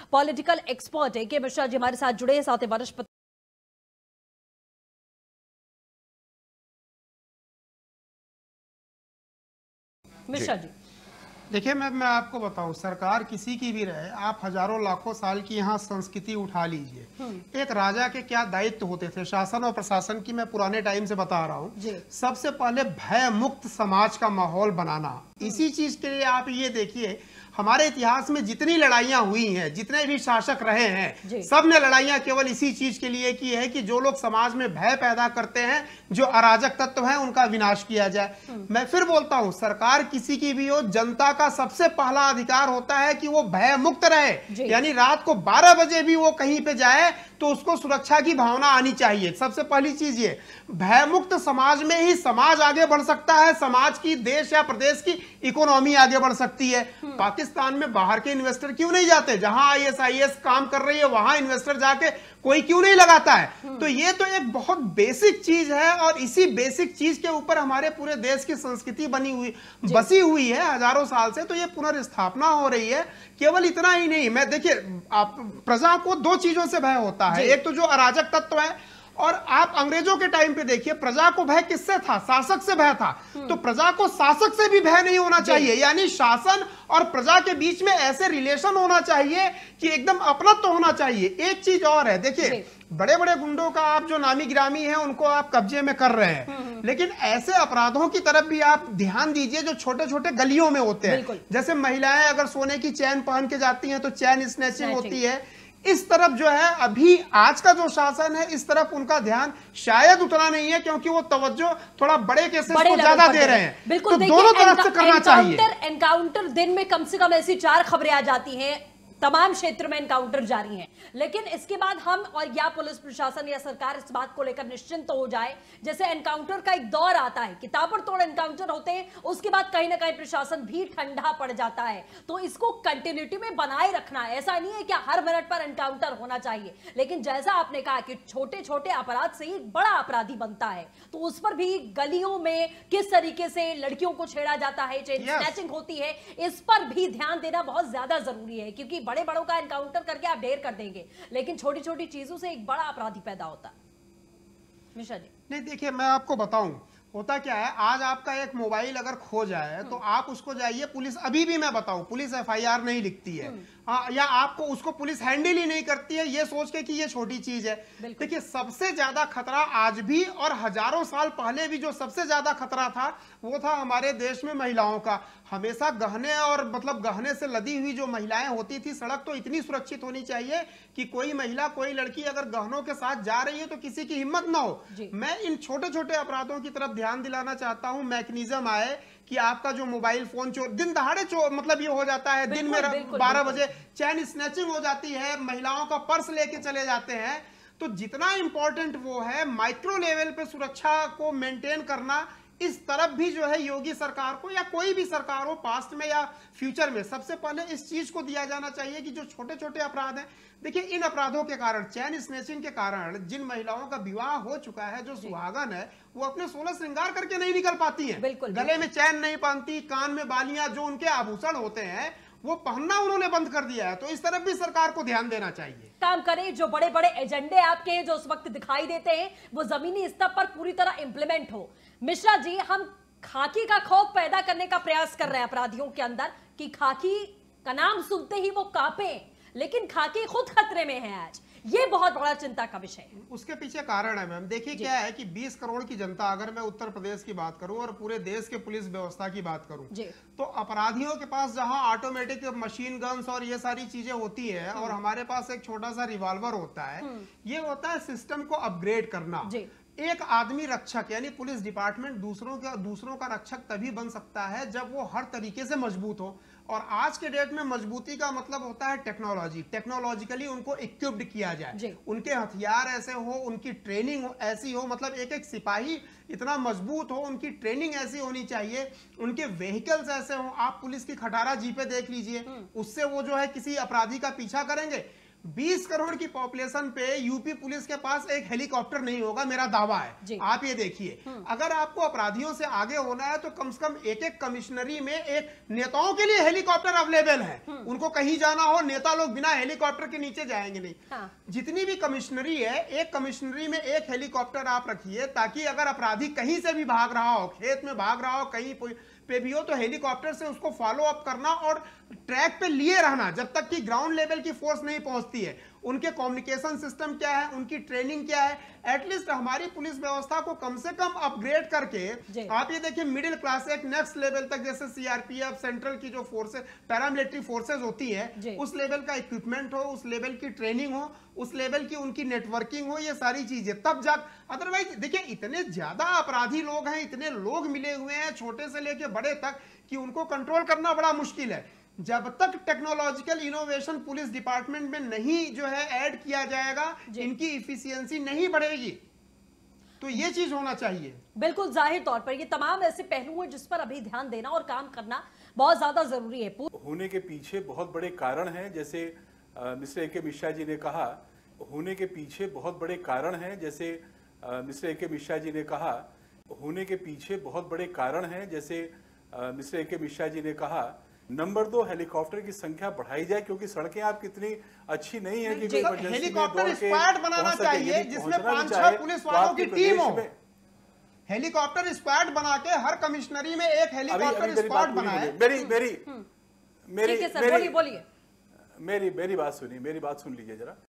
Political expert AK Mishra ji हमारे साथ जुड़े हैं, साथ ही वरिष्ठ मिश्रा जी। देखिए, मैं आपको बताऊं, सरकार किसी की भी रहे, आप हजारों लाखों साल की यहाँ संस्कृति उठा लीजिए। एक राजा के क्या दायित्व होते थे शासन और प्रशासन की, मैं पुराने टाइम से बता रहा हूँ। सबसे पहले भय मुक्त समाज का माहौल बनाना। इसी चीज के लिए आप ये देखिए, हमारे इतिहास में जितनी लड़ाइयां हुई हैं, जितने भी शासक रहे हैं, सब ने लड़ाइयां केवल इसी चीज के लिए की है कि जो लोग समाज में भय पैदा करते हैं, जो अराजक तत्व हैं, उनका विनाश किया जाए। मैं फिर बोलता हूं, सरकार किसी की भी हो, जनता का सबसे पहला अधिकार होता है कि वो भय मुक्त रहे। यानी रात को 12 बजे भी वो कहीं पे जाए तो उसको सुरक्षा की भावना आनी चाहिए। सबसे पहली चीज ये, भय मुक्त समाज में ही समाज आगे बढ़ सकता है, समाज की, देश या प्रदेश की इकोनॉमी आगे बढ़ सकती है। पाकिस्तान में बाहर के इन्वेस्टर क्यों नहीं जाते? जहां ISIS काम कर रही है वहां इन्वेस्टर जाके कोई क्यों नहीं लगाता है? तो ये तो एक बहुत बेसिक चीज है, और इसी बेसिक चीज के ऊपर हमारे पूरे देश की संस्कृति बसी हुई है हजारों साल से। तो ये पुनर्स्थापना हो रही है। केवल इतना ही नहीं, मैं देखिए, आप प्रजा को दो चीजों से भय होता है। एक तो जो अराजक तत्व है, और आप अंग्रेजों के टाइम पे देखिए, प्रजा को भय किससे था? शासक से भय था। तो प्रजा को शासक से भी भय नहीं होना चाहिए। यानी शासन और प्रजा के बीच में ऐसे रिलेशन होना चाहिए कि एकदम अपनत्व होना चाहिए। एक चीज और है, देखिए, बड़े बड़े गुंडों का आप जो नामी गिरामी है उनको आप कब्जे में कर रहे हैं, लेकिन ऐसे अपराधों की तरफ भी आप ध्यान दीजिए जो छोटे छोटे गलियों में होते हैं। जैसे महिलाएं अगर सोने की चैन पहन के जाती हैं तो चैन स्नैचिंग होती है। इस तरफ जो है, अभी आज का जो शासन है, इस तरफ उनका ध्यान शायद उतना नहीं है, क्योंकि वो तवज्जो थोड़ा बड़े केसेस को ज्यादा दे रहे हैं। बिल्कुल, तो दोनों तरफ से करना चाहिए। एनकाउंटर दिन में कम से कम ऐसी 4 खबरें आ जाती हैं, तमाम क्षेत्र में एनकाउंटर जारी हैं, लेकिन इसके बाद हम और या पुलिस प्रशासन या सरकार इस बात को लेकर निश्चिंत हो जाए, जैसे एनकाउंटर का एक दौर आता है कि ताबड़तोड़ एनकाउंटर होते हैं, उसके बाद कहीं ना कहीं प्रशासन भी ठंडा पड़ जाता है। तो इसको कंटिन्यूटी में बनाए रखना है। ऐसा नहीं है कि हर मिनट पर एनकाउंटर होना चाहिए, लेकिन जैसा आपने कहा कि छोटे छोटे अपराध से ही बड़ा अपराधी बनता है, तो उस पर भी गलियों में किस तरीके से लड़कियों को छेड़ा जाता है, चेन स्नैचिंग होती है, इस पर भी ध्यान देना बहुत ज्यादा जरूरी है। क्योंकि बड़े बड़ों का एनकाउंटर करके आप ढेर कर देंगे, लेकिन छोटी छोटी चीजों से एक बड़ा अपराधी पैदा होता है। मिश्रा जी, नहीं, देखिए, मैं आपको बताऊं, होता क्या है, आज आपका एक मोबाइल अगर खो जाए तो आप उसको जाइए, पुलिस, अभी भी मैं बताऊं, पुलिस FIR नहीं लिखती है, या आपको उसको पुलिस हैंडल ही नहीं करती है, ये सोच के कि ये छोटी चीज है। देखिए, सबसे ज्यादा खतरा आज भी और हजारों साल पहले भी जो सबसे ज्यादा खतरा था, वो था हमारे देश में महिलाओं का। हमेशा गहने और मतलब गहने से लदी हुई जो महिलाएं होती थी, सड़क तो इतनी सुरक्षित होनी चाहिए कि कोई महिला, कोई लड़की अगर गहनों के साथ जा रही है तो किसी की हिम्मत ना हो। मैं इन छोटे छोटे अपराधों की तरफ ध्यान दिलाना चाहता हूं। मैकेनिज्म आए कि आपका जो मोबाइल फोन चोर, दिन दहाड़े चोर, मतलब ये हो जाता है, दिन में 12 बजे चैन स्नैचिंग हो जाती है, महिलाओं का पर्स लेके चले जाते हैं। तो जितना इंपॉर्टेंट वो है, माइक्रो लेवल पे सुरक्षा को मेंटेन करना, इस तरफ भी जो है योगी सरकार को या कोई भी सरकार हो, पास्ट में या फ्यूचर में, सबसे पहले इस चीज को दिया जाना चाहिए कि जो छोटे छोटे अपराध हैं, देखिए, इन अपराधों के कारण, चैन स्नैचिंग के कारण, जिन महिलाओं का विवाह हो चुका है, जो सुहागन है, वो अपने 16 श्रृंगार करके नहीं निकल पाती हैं, गले में चैन नहीं पहनती, कान में बालियां, जो उनके आभूषण होते हैं, वो पहनना उन्होंने बंद कर दिया है। तो इस तरफ भी सरकार को ध्यान देना चाहिए। काम करें, जो बड़े बड़े एजेंडे आपके हैं जो उस वक्त दिखाई देते हैं, वो जमीनी स्तर पर पूरी तरह इंप्लीमेंट हो। मिश्रा जी, हम खाकी का खौफ पैदा करने का प्रयास कर रहे हैं अपराधियों के अंदर कि खाकी का नाम सुनते ही वो कांपे, लेकिन खाकी खुद खतरे में है आज। ये बहुत बड़ा चिंता का विषय है। उसके पीछे कारण है मैम, देखिए क्या है कि 20 करोड़ की जनता, अगर मैं उत्तर प्रदेश की बात करूं और पूरे देश के पुलिस व्यवस्था की बात करूं, तो अपराधियों के पास जहां ऑटोमेटिक मशीन गन्स और ये सारी चीजें होती है, और हमारे पास एक छोटा सा रिवॉल्वर होता है, ये होता है सिस्टम को अपग्रेड करना। एक आदमी रक्षक, यानी पुलिस डिपार्टमेंट दूसरों का रक्षक तभी बन सकता है जब वो हर तरीके से मजबूत हो। और आज के डेट में मजबूती का मतलब होता है टेक्नोलॉजिकली उनको इक्विप्ड किया जाए, उनके हथियार ऐसे हो, उनकी ट्रेनिंग ऐसी हो, मतलब एक एक सिपाही इतना मजबूत हो, उनकी ट्रेनिंग ऐसी होनी चाहिए, उनके व्हीकल्स ऐसे हो। आप पुलिस की खटारा जीपे देख लीजिए, उससे वो जो है किसी अपराधी का पीछा करेंगे। 20 करोड़ की पॉपुलेशन पे यूपी पुलिस के पास एक हेलीकॉप्टर नहीं होगा, मेरा दावा है। आप ये देखिए, अगर आपको अपराधियों से आगे होना है तो कम से कम एक एक कमिश्नरी में एक नेताओं के लिए हेलीकॉप्टर अवेलेबल है। उनको कहीं जाना हो, नेता लोग बिना हेलीकॉप्टर के नीचे जाएंगे नहीं। जितनी भी कमिश्नरी है, एक कमिश्नरी में एक हेलीकॉप्टर आप रखिए, ताकि अगर अपराधी कहीं से भी भाग रहा हो, खेत में भाग रहा हो, कहीं पे भी हो, तो हेलीकॉप्टर से उसको फॉलो अप करना और ट्रैक पे लिए रहना जब तक कि ग्राउंड लेवल की फोर्स नहीं पहुंचती है। उनके कम्युनिकेशन सिस्टम क्या है, उनकी ट्रेनिंग क्या है, एटलीस्ट हमारी पुलिस व्यवस्था को कम से कम अपग्रेड करके आप ये देखिए मिडिल क्लास एक नेक्स्ट लेवल तक, जैसे सीआरपीएफ, सेंट्रल की जो फोर्सेस, पैरामिलिट्री फोर्सेस होती है, उस लेवल का इक्विपमेंट हो, उस लेवल की ट्रेनिंग हो, उस लेवल की उनकी नेटवर्किंग हो, ये सारी चीजें तब अदरवाइज देखिए इतने ज्यादा अपराधी लोग हैं, इतने लोग मिले हुए हैं छोटे से लेके बड़े तक, कि उनको कंट्रोल करना बड़ा मुश्किल है। जब तक टेक्नोलॉजिकल इनोवेशन पुलिस डिपार्टमेंट में नहीं जो है ऐड किया जाएगा, इनकी इफिशियंसी नहीं बढ़ेगी। तो ये चीज होना चाहिए। बिल्कुल जाहिर तौर पर ये तमाम ऐसे पहलू हैं जिस पर अभी ध्यान देना और काम करना बहुत ज्यादा जरूरी है। होने के पीछे बहुत बड़े कारण हैं, जैसे मिस्टर ए के मिश्रा जी ने कहा, होने के पीछे बहुत बड़े कारण हैं, जैसे मिस्टर ए के मिश्रा जी ने कहा, होने के पीछे बहुत बड़े कारण हैं, जैसे मिस्टर ए के मिश्रा जी ने कहा। नंबर 2, हेलीकॉप्टर की संख्या बढ़ाई जाए, क्योंकि सड़कें आप कितनी अच्छी नहीं है कि हेलीकॉप्टर स्क्वाड बनाना चाहिए जिसमें 5-6 पुलिस वालों की टीम हो। हेलीकॉप्टर स्क्वाड बना के हर कमिश्नरी में एक हेलीकॉप्टर स्क्वाड बनाए। मेरी बात सुनिए, मेरी बात सुन लीजिए जरा।